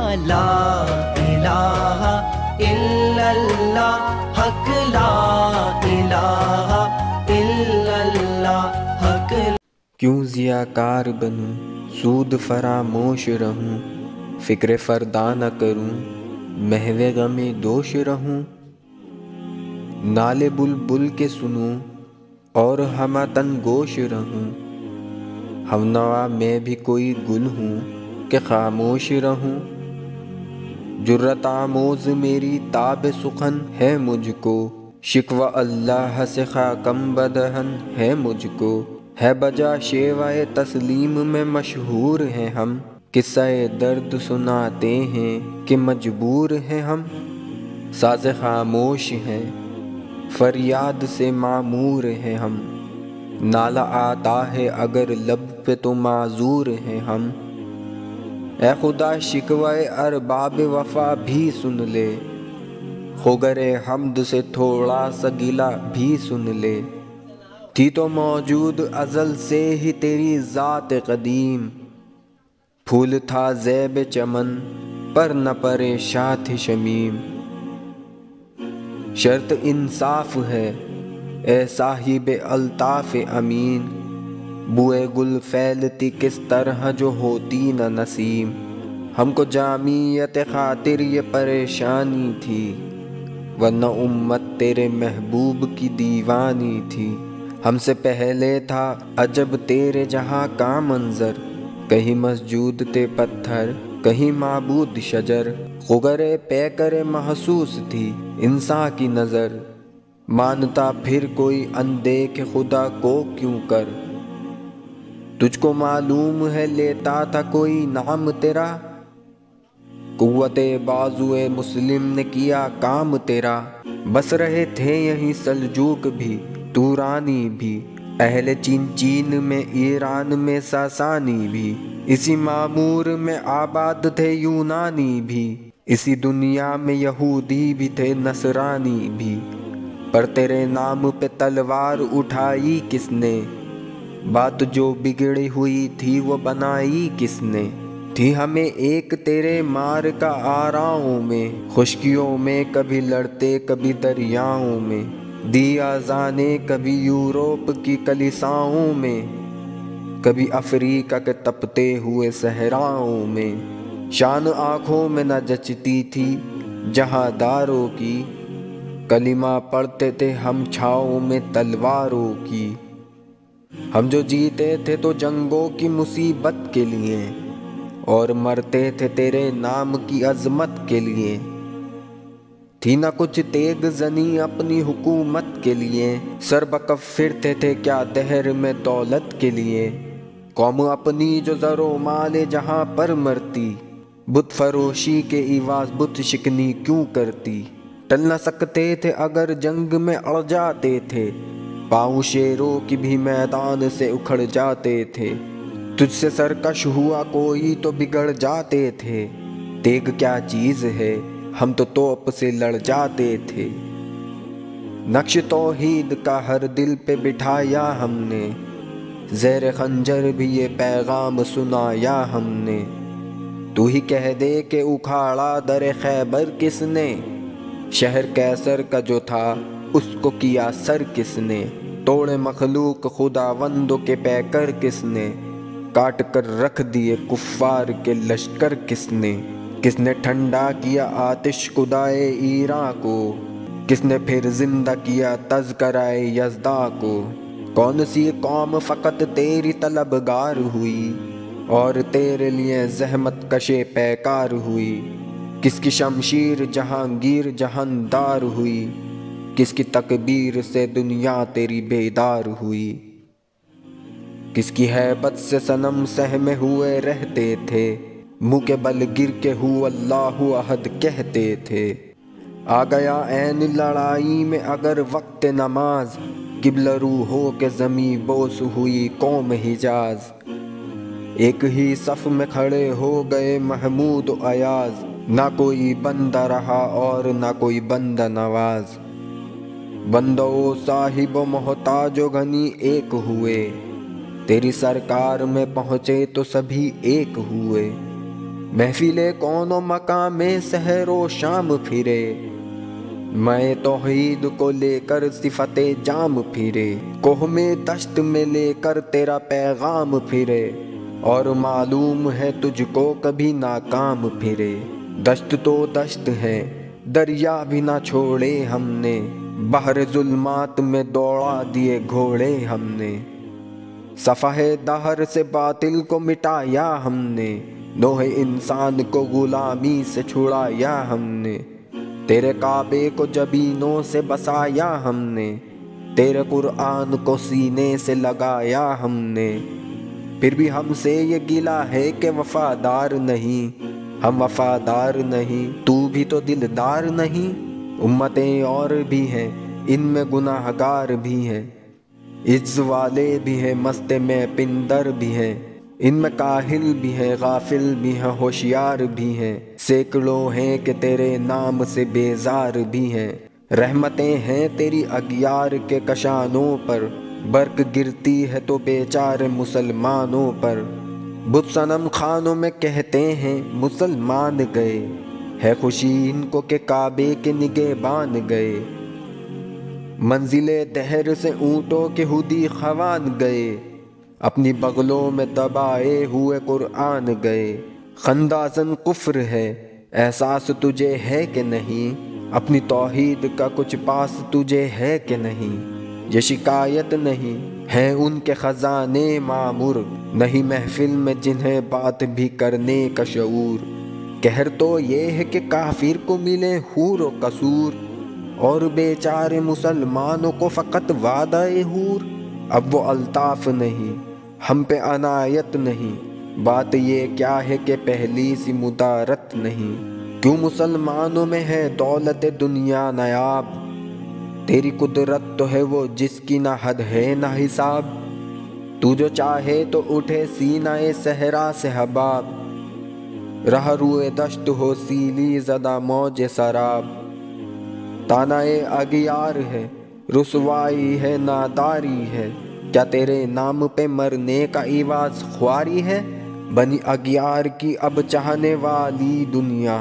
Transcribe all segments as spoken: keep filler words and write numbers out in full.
لا الہ الا اللہ، حق لا الہ الا اللہ، حق۔ کیوں ضیاء کار بنوں، سود فراموش رہوں، فکر فردا نہ کروں، محو غم دوش رہوں۔ نالے بلبل کے سنوں اور ہمہ تن گوش رہوں، ہم نوا میں بھی کوئی گل ہوں کہ خاموش رہوں۔ جرأت آموز میری تاب سخن ہے مجھ کو، شکوہ اللہ سے خاکم بدہن ہے مجھ کو۔ ہے بجا شیوہ تسلیم میں مشہور ہیں ہم، قصہ درد سناتے ہیں کہ مجبور ہیں ہم۔ ساز خاموش ہیں، فریاد سے معمور ہیں ہم، نالہ آتا ہے اگر لب پہ تو معذور ہیں ہم۔ اے خدا شکوہ ارباب وفا بھی سن لے، خوگر حمد سے تھوڑا سا گلہ بھی سن لے۔ تھی تو موجود ازل سے ہی تیری ذات قدیم، پھول تھا زیب چمن پر نہ پریشاں تھی شمیم۔ شرط انصاف ہے اے صاحب الطاف امین، بوئے گل پھیلتی کس طرح جو ہوتی نہ نسیم۔ ہم کو جامعیت خاطر یہ پریشانی تھی، ورنہ امت تیرے محبوب کی دیوانی تھی۔ ہم سے پہلے تھا عجب تیرے جہاں کا منظر، کہیں مسجود تھے پتھر کہیں معبود شجر۔ غگر پیکر محسوس تھی انسان کی نظر، مانتا پھر کوئی اندیکھ خدا کو کیوں کر۔ تجھ کو معلوم ہے لیتا تھا کوئی نام تیرا، قوت بازوئے مسلم نے کیا کام تیرا۔ بس رہے تھے یہیں سلجوق بھی تورانی بھی، اہل چین چین میں ایران میں ساسانی بھی، اسی معمور میں آباد تھے یونانی بھی، اسی دنیا میں یہودی بھی تھے نصرانی بھی۔ پر تیرے نام پہ تلوار اٹھائی کس نے، بات جو بگڑی ہوئی تھی وہ بنائی کس نے۔ تھی ہمیں ایک تیرے مار کا آراؤں میں، خشکیوں میں کبھی لڑتے کبھی دریاؤں میں، دی آذانیں کبھی یوروپ کی کلیساؤں میں، کبھی افریقہ کے تپتے ہوئے صحراؤں میں۔ شان آنکھوں میں نہ جچتی تھی جہاں داروں کی، کلمہ پڑھتے تھے ہم چھاؤں میں تلواروں کی۔ ہم جو جیتے تھے تو جنگوں کی مصیبت کے لیے، اور مرتے تھے تیرے نام کی عظمت کے لیے۔ تھی نہ کچھ تیغ زنی اپنی حکومت کے لیے، سر بکف پھرتے تھے کیا دہر میں دولت کے لیے۔ قوم اپنی جو زر و مال جہاں پر مرتی، بت فروشی کے عوض بت شکنی کیوں کرتی۔ ٹل نہ سکتے تھے اگر جنگ میں اڑ جاتے تھے، پاؤں شیروں کی بھی میدان سے اکھڑ جاتے تھے۔ تجھ سے سرکش ہوا کوئی تو بگڑ جاتے تھے، تیغ کیا چیز ہے ہم تو توپ سے لڑ جاتے تھے۔ نقش توحید کا ہر دل پہ بٹھایا ہم نے، زیر خنجر بھی یہ پیغام سنایا ہم نے۔ تو ہی کہہ دے کہ اکھاڑا در خیبر کس نے، شہر کیسر کا جو تھا اس کو کیا سر کس نے۔ توڑے مخلوق خداوندوں کے پیکر کس نے، کاٹ کر رکھ دیے کفار کے لشکر کس نے۔ کس نے ٹھنڈا کیا آتش خدائے ایراں کو، کس نے پھر زندہ کیا تذکرہ یزداں کو۔ کون سی قوم فقط تیری طلبگار ہوئی، اور تیرے لیے زحمت کشے پیکار ہوئی۔ کس کی شمشیر جہانگیر جہاندار ہوئی، کس کی تکبیر سے دنیا تیری بیدار ہوئی۔ کس کی ہیبت سے صنم سہمے ہوئے رہتے تھے، منہ کے بل گر کے ہو اللہ احد کہتے تھے۔ آ گیا عین لڑائی میں اگر وقت نماز، قبلہ رو ہو کے زمیں بوس ہوئی قوم حجاز۔ ایک ہی صف میں کھڑے ہو گئے محمود و ایاز، نہ کوئی بندہ رہا اور نہ کوئی بندہ نواز۔ بندہ و صاحب و محتاج و غنی ایک ہوئے، تیری سرکار میں پہنچے تو سبھی ایک ہوئے۔ محفل کون و مقام میں سحر و شام پھرے، میں توحید کو لے کر صفت جام پھرے، کوہ میں دشت میں لے کر تیرا پیغام پھرے، اور معلوم ہے تجھ کو کبھی ناکام پھرے۔ دشت تو دشت ہے، دریا بھی نہ چھوڑے ہم نے، بحر ظلمات میں دوڑا دیے گھوڑے ہم نے، صفحہ دہر سے باطل کو مٹایا ہم نے، نوح انسان کو غلامی سے چھڑایا ہم نے، تیرے کعبے کو جبینوں سے بسایا ہم نے، تیرے قرآن کو سینے سے لگایا ہم نے، پھر بھی ہم سے یہ گلہ ہے کہ وفادار نہیں، ہم وفادار نہیں، تو بھی تو دلدار نہیں۔ امتیں اور بھی ہیں، ان میں گناہ گار بھی ہیں، عز والے بھی ہیں، مست میں پندر بھی ہیں، ان میں کاہل بھی ہیں، غافل بھی ہیں، ہوشیار بھی ہیں، سینکڑوں ہیں کہ تیرے نام سے بیزار بھی ہیں۔ رحمتیں ہیں تیری اغیار کے کشانوں پر، برق گرتی ہے تو بیچارے مسلمانوں پر، بت صنم خانوں میں کہتے ہیں مسلمان گئے، ہے خوشی ان کو کہ کعبے کے نگہبان گئے، منزل دہر سے اونٹوں کے ہودی خوان گئے، اپنی بغلوں میں دبائے ہوئے قرآن گئے۔ خندازن کفر ہے، احساس تجھے ہے کہ نہیں، اپنی توحید کا کچھ پاس تجھے ہے کہ نہیں، یہ شکایت نہیں ہے ان کے خزانے معمور، نہیں محفل میں جنہیں بات بھی کرنے کا شعور، کہر تو یہ ہے کہ کافر کو ملے حور و قصور، اور بیچارے مسلمانوں کو فقط وعدہ حور۔ اب وہ الطاف نہیں، ہم پہ عنایت نہیں، بات یہ کیا ہے کہ پہلی سی مدارت نہیں، کیوں مسلمانوں میں ہے دولت دنیا نایاب، تیری قدرت تو ہے وہ جس کی نہ حد ہے نہ حساب، تو جو چاہے تو اٹھے سینہ صحرا سے حباب، رہ روئے دشت ہو سیلی زدہ موج سراب، تانائے اغیار ہے، رسوائی ہے، ناداری ہے، کیا تیرے نام پہ مرنے کا عوض خواری ہے، بنی اغیار کی اب چاہنے والی دنیا،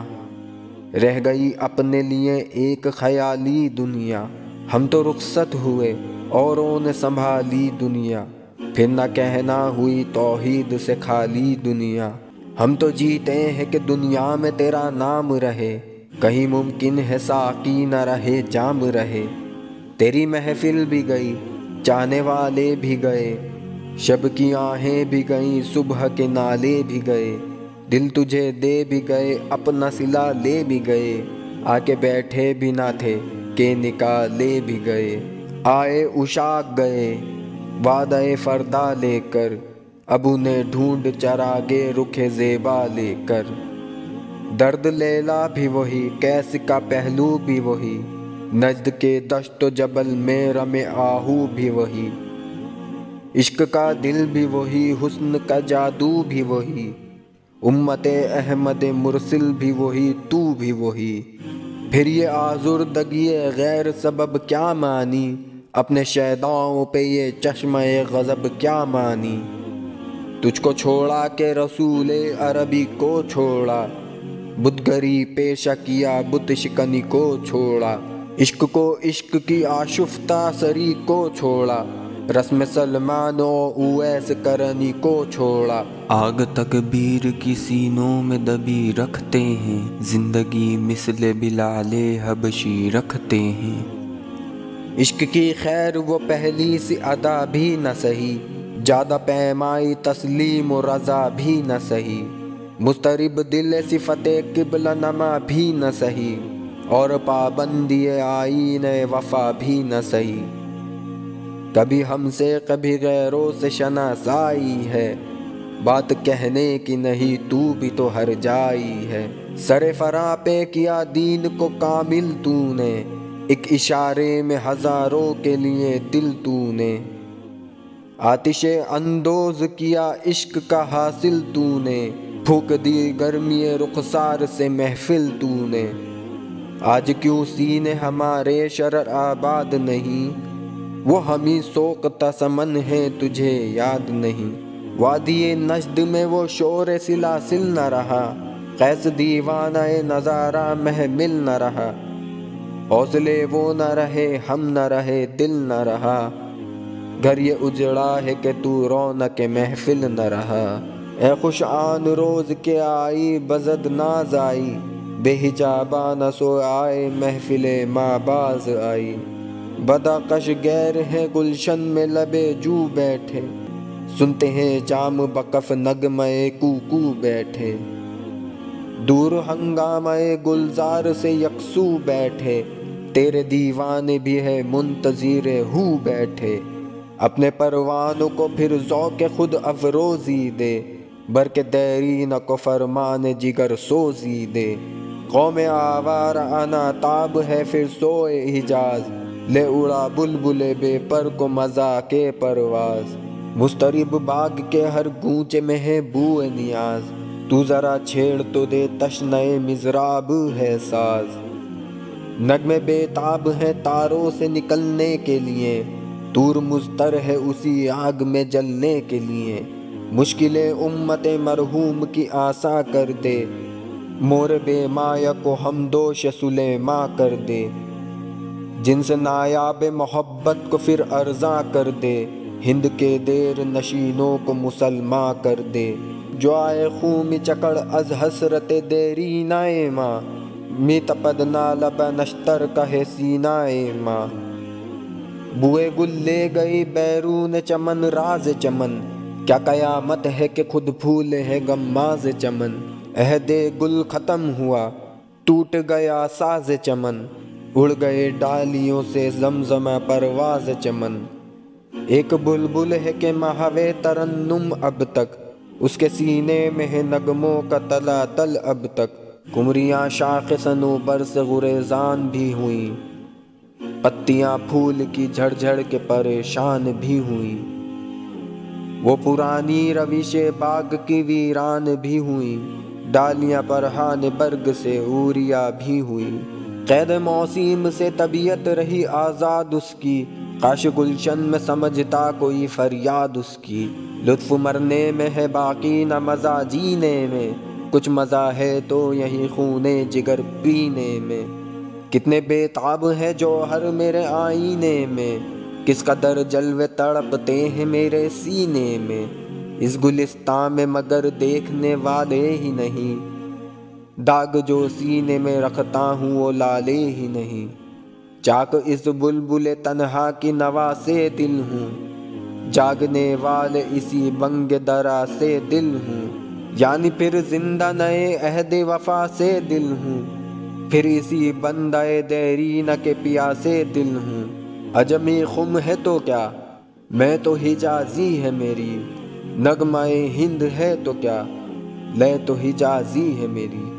رہ گئی اپنے لیے ایک خیالی دنیا، ہم تو رخصت ہوئے اوروں نے سنبھالی دنیا، پھر نہ کہنا ہوئی توحید سے خالی دنیا، ہم تو جیتے ہیں کہ دنیا میں تیرا نام رہے، کہیں ممکن ہے ساقی نہ رہے جام رہے، تیری محفل بھی گئی، چاہنے والے بھی گئے، شب کی آہیں بھی گئیں، صبح کے نالے بھی گئے، دل تجھے دے بھی گئے، اپنا صلہ لے بھی گئے، آ کے بیٹھے بھی نہ تھے کہ نکالے بھی گئے، آئے عشاق گئے وعدہ فردا لے کر، اب انہیں ڈھونڈ چراغے رخ زیبا لے کر، درد لیلا بھی وہی، قیس کا پہلو بھی وہی، نجد کے دشت و جبل میں رم آہو بھی وہی، عشق کا دل بھی وہی، حسن کا جادو بھی وہی، امت احمد مرسل بھی وہی، تو بھی وہی، پھر یہ آزردگی غیر سبب کیا مانی، اپنے شیداؤں پہ یہ چشمہ غضب کیا مانی، تجھ کو چھوڑا کہ رسول عربی کو چھوڑا، بت گری پیشہ کیا، بت شکنی کو چھوڑا، عشق کو عشق کی آشفتہ سری کو چھوڑا، رسم سلمان و اویس کرنی کو چھوڑا، آگ تکبیر کی سینوں میں دبی رکھتے ہیں، زندگی مثل بلال حبشی رکھتے ہیں، عشق کی خیر وہ پہلی سی ادا بھی نہ سہی، زیادہ پیمائی تسلیم و رضا بھی نہ سہی، مضطرب دل صفت قبلہ نما بھی نہ سہی، اور پابندی آئین وفا بھی نہ سہی، کبھی ہم سے کبھی غیروں سے شناسائی ہے، بات کہنے کی نہیں تو بھی تو ہر جائی ہے، سر فرا پہ کیا دین کو کامل تو نے، ایک اشارے میں ہزاروں کے لیے دل تو نے، آتش اندوز کیا عشق کا حاصل تو نے، پھونک دی گرمی رخسار سے محفل تو نے، آج کیوں سینے ہمارے شرر آباد نہیں، وہ ہمیں سوکتا سمن ہے تجھے یاد نہیں، وادی نجد میں وہ شور سلاسل نہ رہا، قیس دیوانہ نظارہ محمل نہ رہا، حوصلے وہ نہ رہے ہم نہ رہے دل نہ رہا، گھر یہ اجڑا ہے کہ تو رونق محفل نہ رہا۔ اے خوش آن روز کے آئی بزد ناز آئی، بے حجابہ نہ سو آئے محفل ماں باز آئی، بداقش غیر ہے گلشن میں لبے جو بیٹھے، سنتے ہیں جام بقف نغمے کو کو بیٹھے، دور ہنگامہ گلزار سے یکسو بیٹھے، تیرے دیوانے بھی ہے منتظر ہو بیٹھے، اپنے پروانوں کو پھر ذوق خود افروزی دے، برق دیرینہ کو فرمان جگر سوزی دے، قوم آوارہ انا تاب ہے پھر سوئے حجاز، لے اڑا بلبل بے پر کو مزا کے پرواز، مضطرب باغ کے ہر گونچے میں ہے بوئے نیاز، تو ذرا چھیڑ تو دے تشنئے مضراب ہے ساز، نغمے بے تاب ہیں تاروں سے نکلنے کے لیے، طور مضطر ہے اسی آگ میں جلنے کے لیے، مشکل امت مرحوم کی آساں کر دے، مور بے مایا کو ہمدوش سلیماں کر دے، جن سے نایاب محبت کو پھر ارزاں کر دے، ہند کے دیر نشینوں کو مسلماں کر دے، جو آئے خون چکڑ از حسرت دیرینہ ماں، می تپدنا لب نشتر کہے سینہ ماں، بوئے گل لے گئی بیرون چمن راز چمن، کیا قیامت ہے کہ خود پھولے ہے غماز چمن، عہد گل ختم ہوا ٹوٹ گیا ساز چمن، اڑ گئے ڈالیوں سے زمزمہ پرواز چمن، ایک بلبل ہے کہ محو ترنم اب تک، اس کے سینے میں ہے نغموں کا تلا تل اب تک، قمریاں شاخ صنوبر سے گریزان بھی ہوئیں، پتیاں پھول کی جھڑ جھڑ کے پریشان بھی ہوئیں، وہ پرانی روش باغ کی ویران بھی ہوئیں، ڈالیاں پرہان برگ سے اوریا بھی ہوئیں، قید موسم سے طبیعت رہی آزاد اس کی، کاش گلشن میں سمجھتا کوئی فریاد اس کی، لطف مرنے میں ہے باقی نہ مزہ جینے میں، کچھ مزہ ہے تو یہی خون جگر پینے میں، کتنے بے تاب ہیں جوہر میرے آئینے میں، کس قدر جلوے تڑپتے ہیں میرے سینے میں، اس گلستان میں مگر دیکھنے والے ہی نہیں، داغ جو سینے میں رکھتا ہوں وہ لالے ہی نہیں، چاک اس بلبل تنہا کی نوا سے دل ہوں، جاگنے والے اسی بنگ درا سے دل ہوں، یعنی پھر زندہ نئے عہد وفا سے دل ہوں، پھر اسی بندہ دیرینہ کے پیاسے دل ہوں، عجمی خم ہے تو کیا میں تو حجازی ہے میری، نغمہ ہند ہے تو کیا لے تو حجازی ہے میری۔